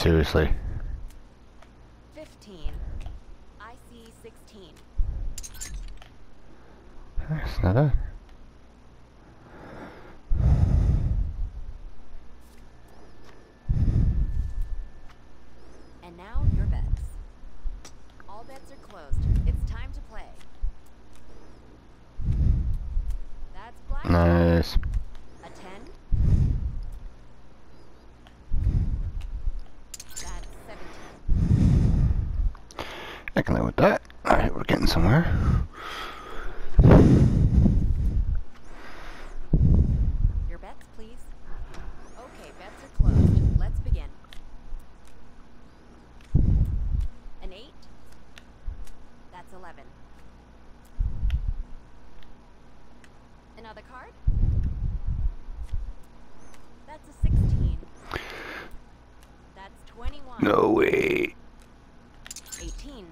Seriously. 15. I see 16. That's not bad. And now your bets. All bets are closed. It's time to play. That's black. Nice. A 10. That's 17. I can live with that. Alright, we're getting somewhere. Your bets, please. Okay, bets are closed. Let's begin. An 8. That's 11. Another card. That's a 16. That's 21. No way. 18.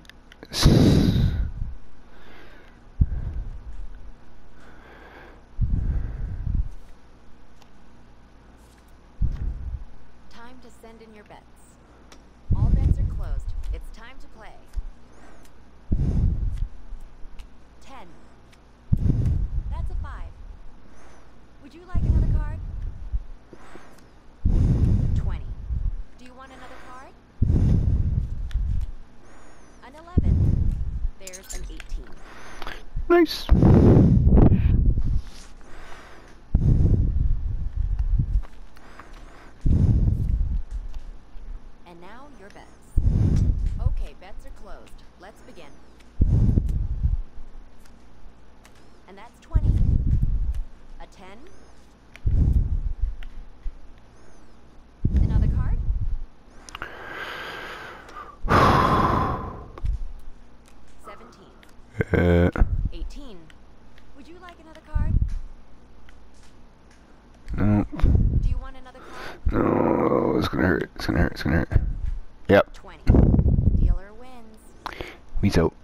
Time to send in your bets. All bets are closed. It's time to play. 10. That's a 5. Would you like another card? 20. Do you want another card? An 11. There's an 18. Nice. And now your bets. Okay, bets are closed. Let's begin. And that's 20. A 10. Another card. 17. 18. Would you like another card? No. Do you want another card? No, it's gonna hurt. It's gonna hurt. It's gonna hurt. Yep. 20. Dealer wins. Peace out.